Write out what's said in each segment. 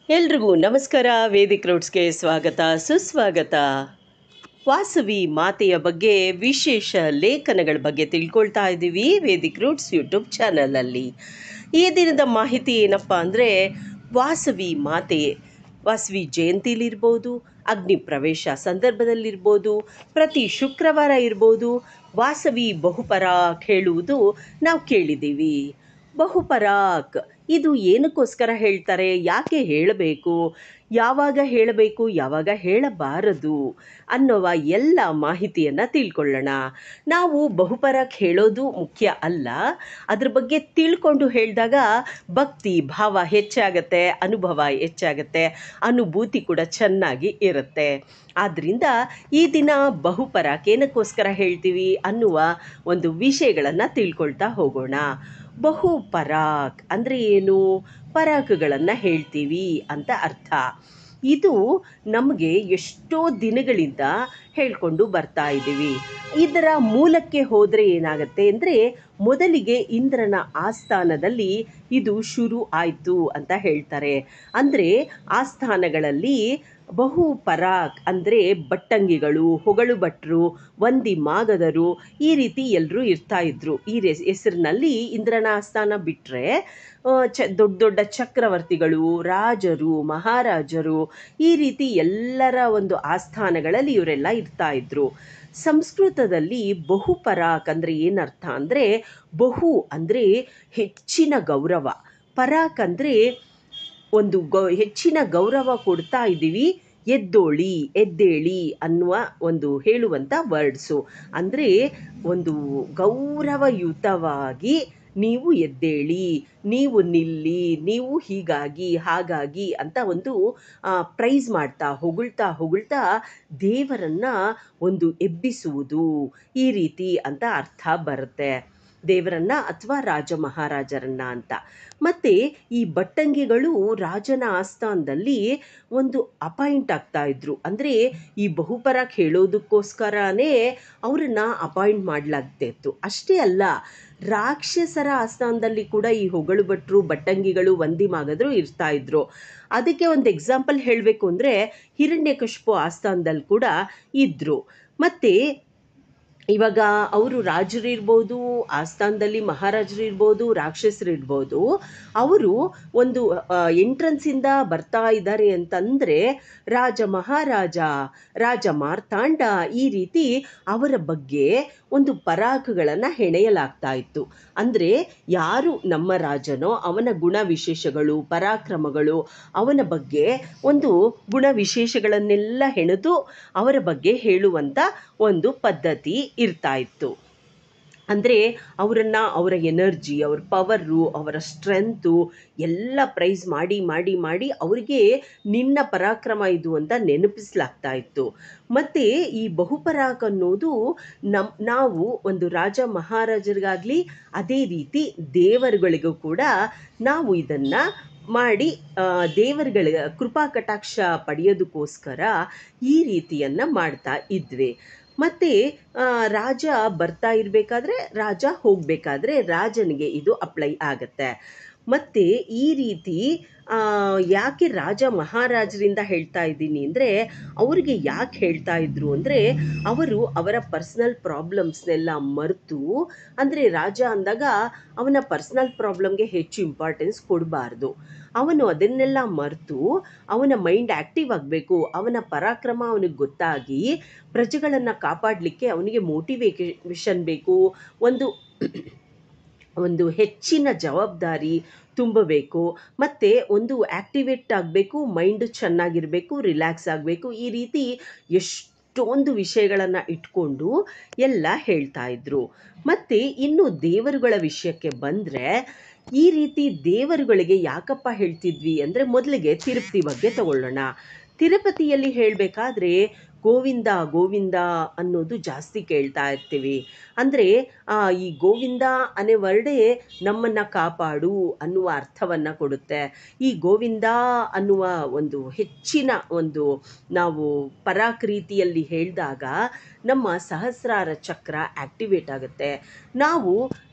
ಎಲ್ರಿಗೂ ನಮಸ್ಕಾರ. ವೇದಿಕ್ ರೂಟ್ಸ್ಗೆ ಸ್ವಾಗತ ಸುಸ್ವಾಗತ. ವಾಸವಿ ಮಾತೆಯ ಬಗ್ಗೆ ವಿಶೇಷ ಲೇಖನಗಳ ಬಗ್ಗೆ ತಿಳ್ಕೊಳ್ತಾ ಇದ್ದೀವಿ ವೇದಿಕ್ ರೂಟ್ಸ್ ಯೂಟ್ಯೂಬ್ ಚಾನಲಲ್ಲಿ. ಈ ದಿನದ ಮಾಹಿತಿ ಏನಪ್ಪ ಅಂದರೆ, ವಾಸವಿ ಮಾತೆ ವಾಸವಿ ಜಯಂತಿಲಿರ್ಬೋದು, ಅಗ್ನಿ ಪ್ರವೇಶ ಸಂದರ್ಭದಲ್ಲಿರ್ಬೋದು, ಪ್ರತಿ ಶುಕ್ರವಾರ ಇರ್ಬೋದು, ವಾಸವಿ ಬಹುಪರಾಕ್ ಹೇಳುವುದು ನಾವು ಕೇಳಿದ್ದೀವಿ. ಬಹುಪರಾಕ್ ಇದು ಏನಕ್ಕೋಸ್ಕರ ಹೇಳ್ತಾರೆ, ಯಾಕೆ ಹೇಳಬೇಕು, ಯಾವಾಗ ಹೇಳಬೇಕು, ಯಾವಾಗ ಹೇಳಬಾರದು ಅನ್ನುವ ಎಲ್ಲ ಮಾಹಿತಿಯನ್ನು ತಿಳ್ಕೊಳ್ಳೋಣ. ನಾವು ಬಹುಪರಾಕ್ ಹೇಳೋದು ಮುಖ್ಯ ಅಲ್ಲ, ಅದ್ರ ಬಗ್ಗೆ ತಿಳ್ಕೊಂಡು ಹೇಳಿದಾಗ ಭಕ್ತಿ ಭಾವ ಹೆಚ್ಚಾಗತ್ತೆ, ಅನುಭವ ಹೆಚ್ಚಾಗತ್ತೆ, ಅನುಭೂತಿ ಕೂಡ ಚೆನ್ನಾಗಿ ಇರುತ್ತೆ. ಆದ್ದರಿಂದ ಈ ದಿನ ಬಹುಪರಾಕ್ ಏನಕ್ಕೋಸ್ಕರ ಹೇಳ್ತೀವಿ ಅನ್ನುವ ಒಂದು ವಿಷಯಗಳನ್ನು ತಿಳ್ಕೊಳ್ತಾ ಹೋಗೋಣ. ಬಹುಪರಾಕ್ ಅಂದರೆ ಏನು? ಪರಾಕ್ಗಳನ್ನು ಹೇಳ್ತೀವಿ ಅಂತ ಅರ್ಥ. ಇದು ನಮಗೆ ಎಷ್ಟೋ ದಿನಗಳಿಂದ ಹೇಳ್ಕೊಂಡು ಬರ್ತಾ ಇದ್ದೀವಿ. ಇದರ ಮೂಲಕ್ಕೆ ಹೋದರೆ ಏನಾಗುತ್ತೆ ಅಂದರೆ, ಮೊದಲಿಗೆ ಇಂದ್ರನ ಆಸ್ಥಾನದಲ್ಲಿ ಇದು ಶುರು ಆಯಿತು ಅಂತ ಹೇಳ್ತಾರೆ. ಅಂದರೆ ಆಸ್ಥಾನಗಳಲ್ಲಿ ಬಹುಪರಾಕ್ ಅಂದರೆ ಬಟ್ಟಂಗಿಗಳು, ಹೊಗಳು ಭಟ್ರು, ವಂದಿ ಮಾಗಧರು, ಈ ರೀತಿ ಎಲ್ಲರೂ ಇರ್ತಾ ಇದ್ರು. ಈ ಹೆಸರಿನಲ್ಲಿ ಇಂದ್ರನ ಆಸ್ಥಾನ ಬಿಟ್ಟರೆ ದೊಡ್ಡ ದೊಡ್ಡ ಚಕ್ರವರ್ತಿಗಳು, ರಾಜರು, ಮಹಾರಾಜರು, ಈ ರೀತಿ ಎಲ್ಲರ ಒಂದು ಆಸ್ಥಾನಗಳಲ್ಲಿ ಇವರೆಲ್ಲ ಇರ್ತಾ ಇದ್ರು. ಸಂಸ್ಕೃತದಲ್ಲಿ ಬಹುಪರಾಕ್ ಅಂದರೆ ಏನರ್ಥ ಅಂದರೆ, ಬಹು ಅಂದರೆ ಹೆಚ್ಚಿನ ಗೌರವ, ಪರಾಕ್ ಅಂದರೆ ಒಂದು ಹೆಚ್ಚಿನ ಗೌರವ ಕೊಡ್ತಾ ಇದ್ದೀವಿ, ಎದ್ದೋಳಿ, ಎದ್ದೇಳಿ ಅನ್ನುವ ಒಂದು ಹೇಳುವಂಥ ವರ್ಡ್ಸು. ಅಂದರೆ ಒಂದು ಗೌರವಯುತವಾಗಿ ನೀವು ಎದ್ದೇಳಿ, ನೀವು ನಿಲ್ಲಿ, ನೀವು ಹೀಗಾಗಿ ಹಾಗಾಗಿ ಅಂತ ಒಂದು ಪ್ರೈಸ್ ಮಾಡ್ತಾ ಹೊಗಳ್ತಾ ಹೊಗಳ್ತಾ ದೇವರನ್ನು ಒಂದು ಎಬ್ಬಿಸುವುದು, ಈ ರೀತಿ ಅಂತ ಅರ್ಥ ಬರುತ್ತೆ. ದೇವರನ್ನು ಅಥವಾ ರಾಜ ಮಹಾರಾಜರನ್ನು ಅಂತ. ಮತ್ತು ಈ ಬಟ್ಟಂಗಿಗಳು ರಾಜನ ಆಸ್ಥಾನದಲ್ಲಿ ಒಂದು ಅಪಾಯಿಂಟ್ ಆಗ್ತಾ ಇದ್ರು. ಅಂದರೆ ಈ ಬಹುಪರಾಕ್ ಹೇಳೋದಕ್ಕೋಸ್ಕರನೇ ಅವರನ್ನು ಅಪಾಯಿಂಟ್ ಮಾಡಲಾಗ್ತಿತ್ತು. ಅಷ್ಟೇ ಅಲ್ಲ, ರಾಕ್ಷಸರ ಆಸ್ಥಾನದಲ್ಲಿ ಕೂಡ ಈ ಹೊಗಳು ಭಟ್ರು, ಬಟ್ಟಂಗಿಗಳು, ವಂದಿ ಮಾಗಧರು ಇರ್ತಾ ಇದ್ರು. ಅದಕ್ಕೆ ಒಂದು ಎಕ್ಸಾಂಪಲ್ ಹೇಳಬೇಕು ಅಂದರೆ, ಹಿರಣ್ಯಕಶಿಪು ಆಸ್ಥಾನದಲ್ಲಿ ಕೂಡ ಇದ್ದರು. ಮತ್ತು ಇವಾಗ ಅವರು ರಾಜರು ಇರ್ಬೋದು, ಆಸ್ಥಾನದಲ್ಲಿ ಮಹಾರಾಜರು ಇರ್ಬೋದು, ರಾಕ್ಷಸರು ಇರ್ಬೋದು, ಅವರು ಒಂದು ಎಂಟ್ರೆನ್ಸಿಂದ ಬರ್ತಾ ಇದ್ದಾರೆ ಅಂತಂದರೆ ರಾಜ ಮಹಾರಾಜ, ರಾಜ ಮಾರ್ತಾಂಡ, ಈ ರೀತಿ ಅವರ ಬಗ್ಗೆ ಒಂದು ಪರಾಕ್ಗಳನ್ನು ಹೆಣೆಯಲಾಗ್ತಾ ಇತ್ತು. ಅಂದರೆ ಯಾರು ನಮ್ಮ ರಾಜನೋ ಅವನ ಗುಣ ವಿಶೇಷಗಳು, ಪರಾಕ್ರಮಗಳು, ಅವನ ಬಗ್ಗೆ ಒಂದು ಗುಣ ವಿಶೇಷಗಳನ್ನೆಲ್ಲ ಹೆಣೆದು ಅವರ ಬಗ್ಗೆ ಹೇಳುವಂಥ ಒಂದು ಪದ್ಧತಿ ಇರ್ತಾ ಇತ್ತು. ಅಂದರೆ ಅವರನ್ನು, ಅವರ ಎನರ್ಜಿ, ಅವ್ರ ಪವರು, ಅವರ ಸ್ಟ್ರೆಂತು ಎಲ್ಲ ಪ್ರೈಸ್ ಮಾಡಿ ಮಾಡಿ ಮಾಡಿ ಅವರಿಗೆ ನಿನ್ನ ಪರಾಕ್ರಮ ಇದು ಅಂತ ನೆನಪಿಸಲಾಗ್ತಾ ಇತ್ತು. ಮತ್ತು ಈ ಬಹುಪರಾಕ್ ಅನ್ನೋದು ನಾವು ಒಂದು ರಾಜ ಮಹಾರಾಜರಿಗಾಗಲಿ, ಅದೇ ರೀತಿ ದೇವರುಗಳಿಗೂ ಕೂಡ ನಾವು ಇದನ್ನು ಮಾಡಿ ದೇವರುಗಳ ಕೃಪಾ ಕಟಾಕ್ಷ ಪಡೆಯೋದಕ್ಕೋಸ್ಕರ ಈ ರೀತಿಯನ್ನು ಮಾಡ್ತಾ ಇದ್ವಿ. ಮತ್ತು ರಾಜ ಬರ್ತಾ ಇರಬೇಕಾದ್ರೆ, ರಾಜ ಹೋಗಬೇಕಾದ್ರೆ ರಾಜನಿಗೆ ಇದು ಅಪ್ಲೈ ಆಗುತ್ತೆ. ಮತ್ತು ಈ ರೀತಿ ಯಾಕೆ ರಾಜ ಮಹಾರಾಜರಿಂದ ಹೇಳ್ತಾ ಇದ್ದೀನಿ ಅಂದರೆ, ಅವ್ರಿಗೆ ಯಾಕೆ ಹೇಳ್ತಾ ಇದ್ರು ಅಂದರೆ, ಅವರು ಅವರ ಪರ್ಸ್ನಲ್ ಪ್ರಾಬ್ಲಮ್ಸ್ನೆಲ್ಲ ಮರೆತು, ಅಂದರೆ ರಾಜ ಅಂದಾಗ ಅವನ ಪರ್ಸ್ನಲ್ ಪ್ರಾಬ್ಲಮ್ಗೆ ಹೆಚ್ಚು ಇಂಪಾರ್ಟೆನ್ಸ್ ಕೊಡಬಾರ್ದು. ಅವನು ಅದನ್ನೆಲ್ಲ ಮರೆತು ಅವನ ಮೈಂಡ್ ಆ್ಯಕ್ಟಿವ್ ಆಗಬೇಕು, ಅವನ ಪರಾಕ್ರಮ ಅವನಿಗೆ ಗೊತ್ತಾಗಿ ಪ್ರಜೆಗಳನ್ನು ಕಾಪಾಡಲಿಕ್ಕೆ ಅವನಿಗೆ ಮೋಟಿವೇಷನ್ ಬೇಕು, ಒಂದು ಹೆಚ್ಚಿನ ಜವಾಬ್ದಾರಿ ತುಂಬಬೇಕು, ಮತ್ತು ಒಂದು ಆ್ಯಕ್ಟಿವೇಟ್ ಆಗಬೇಕು, ಮೈಂಡು ಚೆನ್ನಾಗಿರಬೇಕು, ರಿಲ್ಯಾಕ್ಸ್ ಆಗಬೇಕು, ಈ ರೀತಿ ಎಷ್ಟೊಂದು ವಿಷಯಗಳನ್ನು ಇಟ್ಕೊಂಡು ಎಲ್ಲ ಹೇಳ್ತಾ ಇದ್ರು. ಮತ್ತು ಇನ್ನು ದೇವರುಗಳ ವಿಷಯಕ್ಕೆ ಬಂದರೆ, ಈ ರೀತಿ ದೇವರುಗಳಿಗೆ ಯಾಕಪ್ಪ ಹೇಳ್ತಿದ್ವಿ ಅಂದರೆ, ಮೊದಲಿಗೆ ತಿರುಪತಿ ಬಗ್ಗೆ ತಗೊಳ್ಳೋಣ. ತಿರುಪತಿಯಲ್ಲಿ ಹೇಳಬೇಕಾದ್ರೆ ಗೋವಿಂದ ಗೋವಿಂದ ಅನ್ನೋದು ಜಾಸ್ತಿ ಕೇಳ್ತಾ ಇರ್ತೀವಿ. ಅಂದರೆ ಈ ಗೋವಿಂದ ಅನ್ನೋ ವರ್ಡೇ ನಮ್ಮನ್ನು ಕಾಪಾಡು ಅನ್ನುವ ಅರ್ಥವನ್ನು ಕೊಡುತ್ತೆ. ಈ ಗೋವಿಂದ ಅನ್ನುವ ಒಂದು ಹೆಚ್ಚಿನ ಒಂದು ನಾವು ಪರಾಕ್ ರೀತಿಯಲ್ಲಿ ಹೇಳಿದಾಗ ನಮ್ಮ ಸಹಸ್ರಾರ ಚಕ್ರ ಆ್ಯಕ್ಟಿವೇಟ್ ಆಗುತ್ತೆ. ನಾವು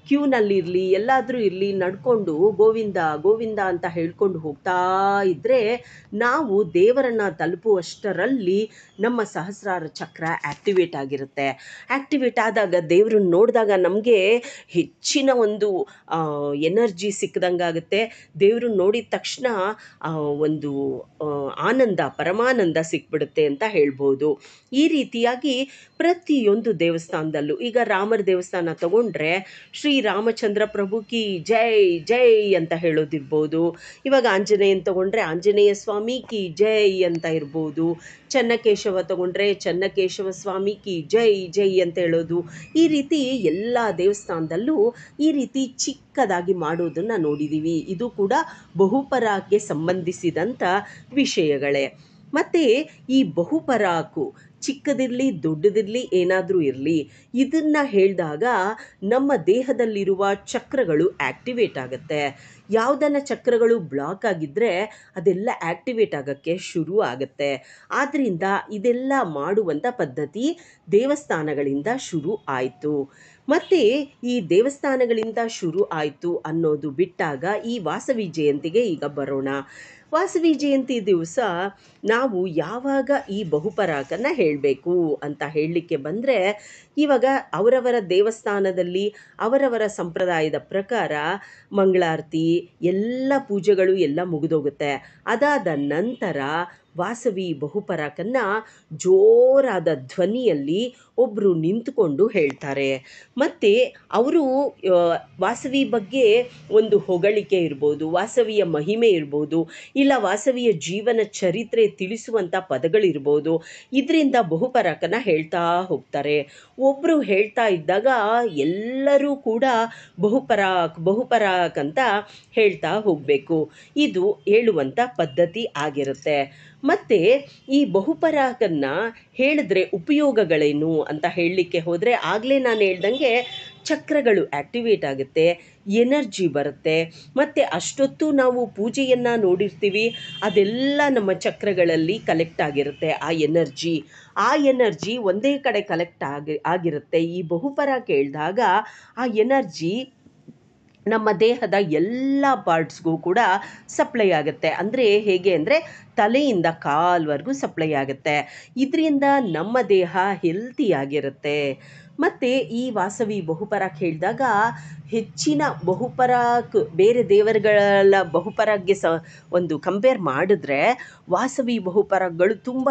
ಕ್ಯೂನಲ್ಲಿರಲಿ ಎಲ್ಲಾದರೂ ಇರಲಿ ನಡ್ಕೊಂಡು ಗೋವಿಂದ ಗೋವಿಂದ ಅಂತ ಹೇಳ್ಕೊಂಡು ಹೋಗ್ತಾ ಇದ್ದರೆ ನಾವು ದೇವರನ್ನು ತಲುಪುವಷ್ಟರಲ್ಲಿ ನಮ್ಮ ಸಹಸ್ರಾರ ಚಕ್ರ ಆ್ಯಕ್ಟಿವೇಟ್ ಆಗಿರುತ್ತೆ. ಆ್ಯಕ್ಟಿವೇಟ್ ಆದಾಗ ದೇವ್ರನ್ನ ನೋಡಿದಾಗ ನಮಗೆ ಹೆಚ್ಚಿನ ಒಂದು ಎನರ್ಜಿ ಸಿಕ್ಕದಂಗಾಗುತ್ತೆ. ದೇವ್ರನ್ನ ನೋಡಿದ ತಕ್ಷಣ ಒಂದು ಆನಂದ, ಪರಮಾನಂದ ಸಿಕ್ಬಿಡುತ್ತೆ ಅಂತ ಹೇಳ್ಬೋದು. ಈ ರೀತಿಯಾಗಿ ಪ್ರತಿಯೊಂದು ದೇವಸ್ಥಾನದಲ್ಲೂ, ಈಗ ರಾಮರ ದೇವಸ್ಥಾನ ತಗೊಂಡ್ರೆ ಶ್ರೀರಾಮಚಂದ್ರ ಪ್ರಭು ಕಿ ಜೈ ಜೈ ಅಂತ ಹೇಳೋದಿರ್ಬೋದು. ಇವಾಗ ಆಂಜನೇಯನ ತಗೊಂಡ್ರೆ ಆಂಜನೇಯ ಸ್ವಾಮಿ ಕಿ ಜೈ ಅಂತ ಇರ್ಬೋದು. ಚನ್ನಕೇಶವ ತಗೊಂಡ್ರೆ ಚನ್ನಕೇಶವ ಸ್ವಾಮಿ ಕಿ ಜೈ ಜೈ ಅಂತ ಹೇಳೋದು. ಈ ರೀತಿ ಎಲ್ಲ ದೇವಸ್ಥಾನದಲ್ಲೂ ಈ ರೀತಿ ಚಿಕ್ಕದಾಗಿ ಮಾಡೋದನ್ನು ನೋಡಿದ್ದೀವಿ. ಇದು ಕೂಡ ಬಹುಪರಾಕ್ಕೆ ಸಂಬಂಧಿಸಿದಂಥ ವಿಷಯಗಳೇ. ಮತ್ತು ಈ ಬಹುಪರಾಕು ಚಿಕ್ಕದಿರಲಿ ದೊಡ್ಡದಿರಲಿ ಏನಾದರೂ ಇರಲಿ, ಇದನ್ನು ಹೇಳಿದಾಗ ನಮ್ಮ ದೇಹದಲ್ಲಿರುವ ಚಕ್ರಗಳು ಆ್ಯಕ್ಟಿವೇಟ್ ಆಗುತ್ತೆ. ಯಾವುದನ್ನ ಚಕ್ರಗಳು ಬ್ಲಾಕ್ ಆಗಿದ್ದರೆ ಅದೆಲ್ಲ ಆ್ಯಕ್ಟಿವೇಟ್ ಆಗೋಕ್ಕೆ ಶುರು ಆಗುತ್ತೆ. ಆದ್ದರಿಂದ ಇದೆಲ್ಲ ಮಾಡುವಂಥ ಪದ್ಧತಿ ದೇವಸ್ಥಾನಗಳಿಂದ ಶುರು ಆಯಿತು. ಮತ್ತು ಈ ದೇವಸ್ಥಾನಗಳಿಂದ ಶುರು ಆಯಿತು ಅನ್ನೋದು ಬಿಟ್ಟಾಗ ಈ ವಾಸವಿ ಜಯಂತಿಗೆ ಈಗ ಬರೋಣ. ವಾಸವಿ ಜಯಂತಿ ದಿವಸ ನಾವು ಯಾವಾಗ ಈ ಬಹುಪರಾಕನ್ನು ಹೇಳಬೇಕು ಅಂತ ಹೇಳಲಿಕ್ಕೆ ಬಂದರೆ, ಇವಾಗ ಅವರವರ ದೇವಸ್ಥಾನದಲ್ಲಿ ಅವರವರ ಸಂಪ್ರದಾಯದ ಪ್ರಕಾರ ಮಂಗಳಾರತಿ ಎಲ್ಲ ಪೂಜೆಗಳು ಎಲ್ಲ ಮುಗಿದೋಗುತ್ತೆ. ಅದಾದ ನಂತರ ವಾಸವಿ ಬಹುಪರಾಕನ್ನು ಜೋರಾದ ಧ್ವನಿಯಲ್ಲಿ ಒಬ್ಬರು ನಿಂತುಕೊಂಡು ಹೇಳ್ತಾರೆ. ಮತ್ತು ಅವರು ವಾಸವಿ ಬಗ್ಗೆ ಒಂದು ಹೊಗಳಿಕೆ ಇರ್ಬೋದು, ವಾಸವಿಯ ಮಹಿಮೆ ಇರ್ಬೋದು, ಇಲ್ಲ ವಾಸವಿಯ ಜೀವನ ಚರಿತ್ರೆ ತಿಳಿಸುವಂಥ ಪದಗಳಿರ್ಬೋದು. ಇದರಿಂದ ಬಹುಪರಾಕನ್ನು ಹೇಳ್ತಾ ಹೋಗ್ತಾರೆ. ಒಬ್ಬರು ಹೇಳ್ತಾ ಇದ್ದಾಗ ಎಲ್ಲರೂ ಕೂಡ ಬಹುಪರಾಕ್ ಬಹುಪರಾಕ್ ಅಂತ ಹೇಳ್ತಾ ಹೋಗಬೇಕು. ಇದು ಹೇಳುವಂಥ ಪದ್ಧತಿ ಆಗಿರುತ್ತೆ. ಮತ್ತು ಈ ಬಹುಪರಾಕನ್ನು ಹೇಳಿದ್ರೆ ಉಪಯೋಗಗಳೇನು ಅಂತ ಹೇಳಲಿಕ್ಕೆ ಹೋದರೆ, ಆಗಲೇ ನಾನು ಹೇಳ್ದಂಗೆ ಚಕ್ರಗಳು ಆ್ಯಕ್ಟಿವೇಟ್ ಆಗುತ್ತೆ, ಎನರ್ಜಿ ಬರುತ್ತೆ. ಮತ್ತು ಅಷ್ಟೊತ್ತು ನಾವು ಪೂಜೆಯನ್ನು ನೋಡಿರ್ತೀವಿ, ಅದೆಲ್ಲ ನಮ್ಮ ಚಕ್ರಗಳಲ್ಲಿ ಕಲೆಕ್ಟ್ ಆಗಿರುತ್ತೆ. ಆ ಎನರ್ಜಿ ಒಂದೇ ಕಡೆ ಕಲೆಕ್ಟ್ ಆಗಿರುತ್ತೆ. ಈ ಬಹುಪರಾಕ್ ಹೇಳಿದಾಗ ಆ ಎನರ್ಜಿ ನಮ್ಮ ದೇಹದ ಎಲ್ಲ ಪಾರ್ಟ್ಸ್ಗೂ ಕೂಡ ಸಪ್ಲೈ ಆಗುತ್ತೆ. ಅಂದರೆ ಹೇಗೆ ಅಂದರೆ ತಲೆಯಿಂದ ಕಾಲ್ವರೆಗೂ ಸಪ್ಲೈ ಆಗುತ್ತೆ. ಇದರಿಂದ ನಮ್ಮ ದೇಹ ಹೆಲ್ತಿಯಾಗಿರುತ್ತೆ. ಮತ್ತು ಈ ವಾಸವಿ ಬಹುಪರಾಕ್ ಹೇಳಿದಾಗ ಹೆಚ್ಚಿನ ಬಹುಪರಾಕ್ ಬೇರೆ ದೇವರುಗಳ ಬಹುಪರಾಕ್ಗೆ ಒಂದು ಕಂಪೇರ್ ಮಾಡಿದ್ರೆ ವಾಸವಿ ಬಹುಪರಾಕ್ಗಳು ತುಂಬ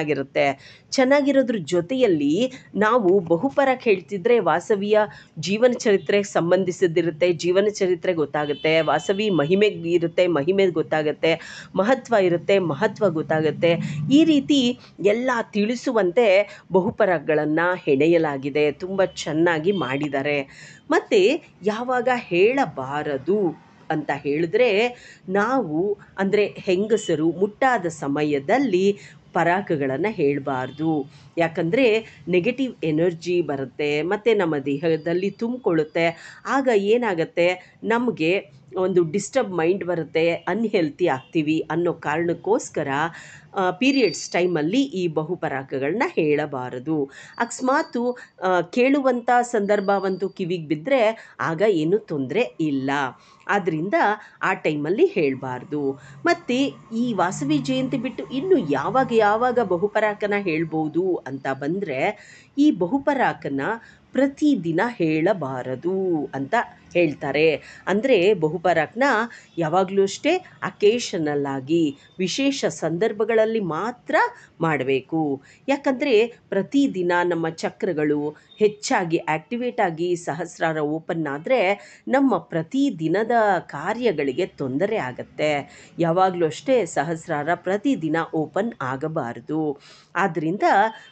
ಚೆನ್ನಾಗಿರೋದ್ರ ಜೊತೆಯಲ್ಲಿ ನಾವು ಬಹುಪರಾಕ್ ಹೇಳ್ತಿದ್ರೆ ವಾಸವಿಯ ಜೀವನ ಚರಿತ್ರೆಗೆ ಸಂಬಂಧಿಸಿದಿರುತ್ತೆ, ಜೀವನ ಚರಿತ್ರೆ ಗೊತ್ತಾಗುತ್ತೆ. ವಾಸವಿ ಮಹಿಮೆ ಇರುತ್ತೆ, ಮಹಿಮೆ ಗೊತ್ತಾಗುತ್ತೆ. ಮಹತ್ವ ಇರುತ್ತೆ, ಮಹತ್ವ ಗೊತ್ತಾಗುತ್ತೆ. ಈ ರೀತಿ ಎಲ್ಲ ತಿಳಿಸುವಂತೆ ಬಹುಪರಾಕ್ಗಳನ್ನು ಹೆಣೆಯಲಾಗಿದೆ. ತುಂಬ ಚೆನ್ನಾಗಿ ಮಾಡಿದ್ದಾರೆ. ಮತ್ತು ಯಾವಾಗ ಹೇಳಬಾರದು ಅಂತ ಹೇಳಿದ್ರೆ, ನಾವು ಅಂದರೆ ಹೆಂಗಸರು ಮುಟ್ಟಾದ ಸಮಯದಲ್ಲಿ ಪರಾಕಗಳನ್ನು ಹೇಳಬಾರ್ದು. ಯಾಕಂದರೆ ನೆಗೆಟಿವ್ ಎನರ್ಜಿ ಬರುತ್ತೆ ಮತ್ತು ನಮ್ಮ ದೇಹದಲ್ಲಿ ತುಂಬಿಕೊಳ್ಳುತ್ತೆ. ಆಗ ಏನಾಗುತ್ತೆ, ನಮಗೆ ಒಂದು ಡಿಸ್ಟರ್ಬ್ ಮೈಂಡ್ ಬರುತ್ತೆ, ಅನ್ಹೆಲ್ತಿ ಆಗ್ತೀವಿ ಅನ್ನೋ ಕಾರಣಕ್ಕೋಸ್ಕರ ಪೀರಿಯಡ್ಸ್ ಟೈಮಲ್ಲಿ ಈ ಬಹುಪರಾಕಗಳನ್ನ ಹೇಳಬಾರದು. ಅಕಸ್ಮಾತು ಕೇಳುವಂಥ ಸಂದರ್ಭವಂತೂ ಕಿವಿಗೆ ಬಿದ್ದರೆ ಆಗ ಏನೂ ತೊಂದರೆ ಇಲ್ಲ. ಆದ್ದರಿಂದ ಆ ಟೈಮಲ್ಲಿ ಹೇಳಬಾರ್ದು. ಮತ್ತು ಈ ವಾಸವಿ ಜಯಂತಿ ಬಿಟ್ಟು ಇನ್ನು ಯಾವಾಗ ಬಹುಪರಾಕನ ಹೇಳ್ಬೋದು ಅಂತ ಬಂದರೆ, ಈ ಬಹುಪರಾಕನ ಪ್ರತಿದಿನ ಹೇಳಬಾರದು ಅಂತ ಹೇಳ್ತಾರೆ. ಅಂದರೆ ಬಹುಪರಾಕ್ನ ಯಾವಾಗಲೂ ಅಷ್ಟೇ ಅಕೇಶನಲ್ ಆಗಿ ವಿಶೇಷ ಸಂದರ್ಭಗಳಲ್ಲಿ ಮಾತ್ರ ಮಾಡಬೇಕು. ಯಾಕಂದರೆ ಪ್ರತಿದಿನ ನಮ್ಮ ಚಕ್ರಗಳು ಹೆಚ್ಚಾಗಿ ಆ್ಯಕ್ಟಿವೇಟ್ ಆಗಿ ಸಹಸ್ರಾರ ಓಪನ್ ಆದರೆ ನಮ್ಮ ಪ್ರತಿದಿನದ ಕಾರ್ಯಗಳಿಗೆ ತೊಂದರೆ ಆಗುತ್ತೆ. ಯಾವಾಗಲೂ ಅಷ್ಟೇ ಸಹಸ್ರಾರ ಪ್ರತಿದಿನ ಓಪನ್ ಆಗಬಾರದು. ಆದ್ದರಿಂದ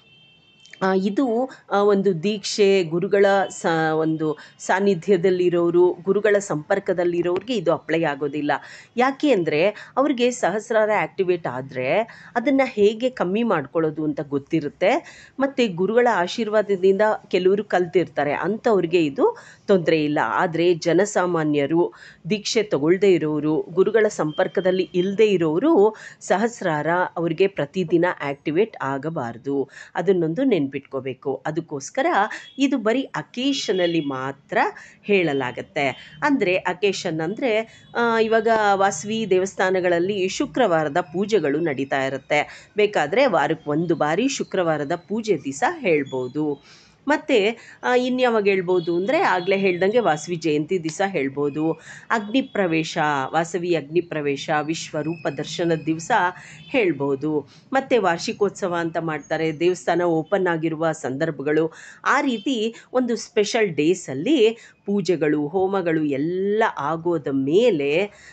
ಇದು ಒಂದು ದೀಕ್ಷೆ, ಗುರುಗಳ ಒಂದು ಸಾನ್ನಿಧ್ಯದಲ್ಲಿರೋರು, ಗುರುಗಳ ಸಂಪರ್ಕದಲ್ಲಿರೋರಿಗೆ ಇದು ಅಪ್ಲೈ ಆಗೋದಿಲ್ಲ. ಯಾಕೆ ಅಂದರೆ ಅವ್ರಿಗೆ ಸಹಸ್ರಾರ ಆ್ಯಕ್ಟಿವೇಟ್ ಆದರೆ ಅದನ್ನು ಹೇಗೆ ಕಮ್ಮಿ ಮಾಡ್ಕೊಳ್ಳೋದು ಅಂತ ಗೊತ್ತಿರುತ್ತೆ. ಮತ್ತು ಗುರುಗಳ ಆಶೀರ್ವಾದದಿಂದ ಕೆಲವರು ಕಲ್ತಿರ್ತಾರೆ, ಅಂಥವ್ರಿಗೆ ಇದು ತೊಂದರೆ ಇಲ್ಲ. ಆದರೆ ಜನಸಾಮಾನ್ಯರು, ದೀಕ್ಷೆ ತಗೊಳ್ಳದೇ ಇರೋರು, ಗುರುಗಳ ಸಂಪರ್ಕದಲ್ಲಿ ಇಲ್ಲದೇ ಇರೋರು ಸಹಸ್ರಾರ ಅವರಿಗೆ ಪ್ರತಿದಿನ ಆ್ಯಕ್ಟಿವೇಟ್ ಆಗಬಾರ್ದು. ಅದನ್ನೊಂದು ನೆನಪು ನೆನ್ಪಿಟ್ಕೋಬೇಕು. ಅದಕ್ಕೋಸ್ಕರ ಇದು ಬರೀ ಅಕೇಶನಲ್ಲಿ ಮಾತ್ರ ಹೇಳಲಾಗತ್ತೆ. ಅಂದರೆ ಅಕೇಶನ್ ಅಂದರೆ ಇವಾಗ ವಾಸವಿ ದೇವಸ್ಥಾನಗಳಲ್ಲಿ ಶುಕ್ರವಾರದ ಪೂಜೆಗಳು ನಡೀತಾ ಇರುತ್ತೆ. ಬೇಕಾದರೆ ವಾರಕ್ಕೆ 1 ಬಾರಿ ಶುಕ್ರವಾರದ ಪೂಜೆ ದಿವಸ ಹೇಳ್ಬೋದು. ಮತ್ತು ಇನ್ಯಾವಾಗ ಹೇಳ್ಬೋದು ಅಂದರೆ ಆಗಲೇ ಹೇಳ್ದಂಗೆ ವಾಸವಿ ಜಯಂತಿ ದಿವಸ ಹೇಳ್ಬೋದು. ಅಗ್ನಿಪ್ರವೇಶ, ವಾಸವಿ ಅಗ್ನಿಪ್ರವೇಶ, ವಿಶ್ವರೂಪ ದರ್ಶನದ ದಿವಸ ಹೇಳ್ಬೋದು. ಮತ್ತು ವಾರ್ಷಿಕೋತ್ಸವ ಅಂತ ಮಾಡ್ತಾರೆ, ದೇವಸ್ಥಾನ ಓಪನ್ ಆಗಿರುವ ಸಂದರ್ಭಗಳು, ಆ ರೀತಿ ಒಂದು ಸ್ಪೆಷಲ್ ಡೇಸಲ್ಲಿ ಪೂಜೆಗಳು, ಹೋಮಗಳು ಎಲ್ಲ ಆಗೋದ ಮೇಲೆ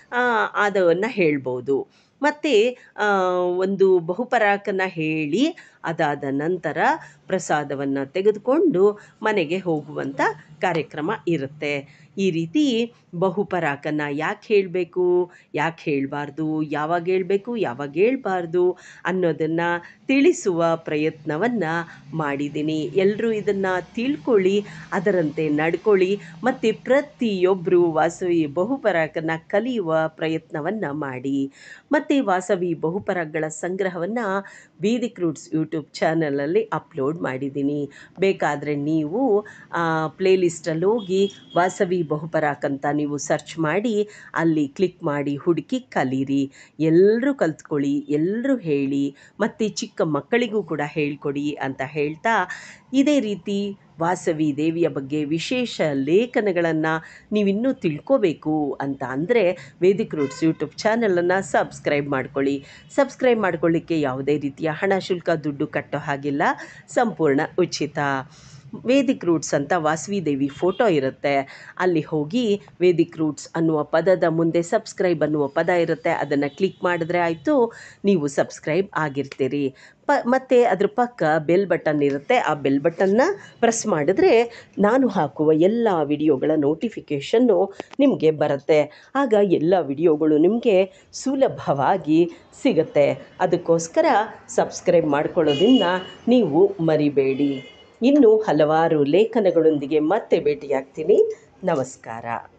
ಅದನ್ನು ಹೇಳ್ಬೋದು. ಮತ್ತು ಒಂದು ಬಹುಪರಾಕನ ಹೇಳಿ ಅದಾದ ನಂತರ ಪ್ರಸಾದವನ್ನು ತೆಗೆದುಕೊಂಡು ಮನೆಗೆ ಹೋಗುವಂಥ ಕಾರ್ಯಕ್ರಮ ಇರುತ್ತೆ. ಈ ರೀತಿ ಬಹುಪರಾಕನ ಯಾಕೆ ಹೇಳಬೇಕು, ಯಾಕೆ ಹೇಳಬಾರ್ದು, ಯಾವಾಗ ಹೇಳಬೇಕು, ಯಾವಾಗ ಹೇಳಬಾರ್ದು ಅನ್ನೋದನ್ನು ತಿಳಿಸುವ ಪ್ರಯತ್ನವನ್ನು ಮಾಡಿದ್ದೀನಿ. ಎಲ್ಲರೂ ಇದನ್ನು ತಿಳ್ಕೊಳ್ಳಿ, ಅದರಂತೆ ನಡ್ಕೊಳ್ಳಿ ಮತ್ತು ಪ್ರತಿಯೊಬ್ಬರು ವಾಸವಿ ಬಹುಪರಾಕನ ಕಲಿಯುವ ಪ್ರಯತ್ನವನ್ನು ಮಾಡಿ. ಮತ್ತು ವಾಸವಿ ಬಹುಪರಾಗಗಳ ಸಂಗ್ರಹವನ್ನು ವೇದಿಕ್ ರೂಟ್ಸ್ ಯೂಟ್ಯೂಬ್ ಚಾನಲಲ್ಲಿ ಅಪ್ಲೋಡ್ ಮಾಡಿದ್ದೀನಿ. ಬೇಕಾದರೆ ನೀವು ಪ್ಲೇಲಿಸ್ಟಲ್ಲಿ ಹೋಗಿ ವಾಸವಿ ಬಹುಪರಾಕ್ ಅಂತ ನೀವು ಸರ್ಚ್ ಮಾಡಿ ಅಲ್ಲಿ ಕ್ಲಿಕ್ ಮಾಡಿ ಹುಡುಕಿ ಕಲೀರಿ. ಎಲ್ಲರೂ ಕಲ್ತ್ಕೊಳ್ಳಿ, ಎಲ್ಲರೂ ಹೇಳಿ, ಮತ್ತು ಚಿಕ್ಕ ಮಕ್ಕಳಿಗೂ ಕೂಡ ಹೇಳ್ಕೊಡಿ ಅಂತ ಹೇಳ್ತಾ, ಇದೇ ರೀತಿ ವಾಸವಿ ದೇವಿಯ ಬಗ್ಗೆ ವಿಶೇಷ ಲೇಖನಗಳನ್ನು ನೀವಿನ್ನೂ ತಿಳ್ಕೋಬೇಕು ಅಂತ ಅಂದರೆ ವೇದಿಕ್ ರೂಟ್ಸ್ ಯೂಟ್ಯೂಬ್ ಚಾನಲನ್ನು ಸಬ್ಸ್ಕ್ರೈಬ್ ಮಾಡ್ಕೊಳ್ಳಿ. ಸಬ್ಸ್ಕ್ರೈಬ್ ಮಾಡ್ಕೊಳ್ಳಿಕ್ಕೆ ಯಾವುದೇ ರೀತಿಯ ಹಣ ಶುಲ್ಕ ದುಡ್ಡು ಕಟ್ಟೋ ಹಾಗಿಲ್ಲ, ಸಂಪೂರ್ಣ ಉಚಿತ. ವೇದಿಕ್ ರೂಟ್ಸ್ ಅಂತ ವಾಸವಿ ದೇವಿ ಫೋಟೋ ಇರುತ್ತೆ, ಅಲ್ಲಿ ಹೋಗಿ ವೇದಿಕ್ ರೂಟ್ಸ್ ಅನ್ನುವ ಪದದ ಮುಂದೆ ಸಬ್ಸ್ಕ್ರೈಬ್ ಅನ್ನುವ ಪದ ಇರುತ್ತೆ, ಅದನ್ನು ಕ್ಲಿಕ್ ಮಾಡಿದ್ರೆ ಆಯಿತು, ನೀವು ಸಬ್ಸ್ಕ್ರೈಬ್ ಆಗಿರ್ತೀರಿ. ಮತ್ತು ಅದ್ರ ಪಕ್ಕ ಬೆಲ್ ಬಟನ್ ಇರುತ್ತೆ, ಆ ಬೆಲ್ ಬಟನ್ನ ಪ್ರೆಸ್ ಮಾಡಿದ್ರೆ ನಾನು ಹಾಕುವ ಎಲ್ಲ ವಿಡಿಯೋಗಳ ನೋಟಿಫಿಕೇಷನ್ನು ನಿಮಗೆ ಬರುತ್ತೆ. ಆಗ ಎಲ್ಲ ವಿಡಿಯೋಗಳು ನಿಮಗೆ ಸುಲಭವಾಗಿ ಸಿಗುತ್ತೆ. ಅದಕ್ಕೋಸ್ಕರ ಸಬ್ಸ್ಕ್ರೈಬ್ ಮಾಡ್ಕೊಳ್ಳೋದನ್ನು ನೀವು ಮರಿಬೇಡಿ. ಇನ್ನೂ ಹಲವಾರು ಲೇಖನಗಳೊಂದಿಗೆ ಮತ್ತೆ ಭೇಟಿಯಾಗ್ತೀನಿ. ನಮಸ್ಕಾರ.